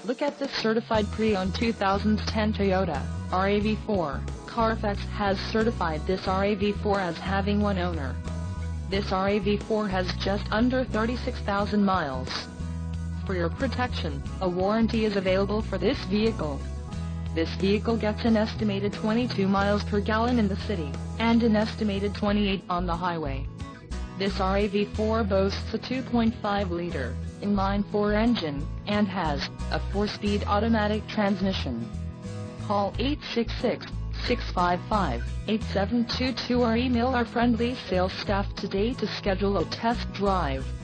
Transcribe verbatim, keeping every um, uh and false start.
Look at this certified pre-owned two thousand ten Toyota R A V four. Carfax has certified this R A V four as having one owner. This R A V four has just under thirty-six thousand miles. For your protection, a warranty is available for this vehicle. This vehicle gets an estimated twenty-two miles per gallon in the city, and an estimated twenty-eight on the highway. This R A V four boasts a two point five liter inline-four engine, and has a four-speed automatic transmission. Call eight six six, six five five, eight seven two two or email our friendly sales staff today to schedule a test drive.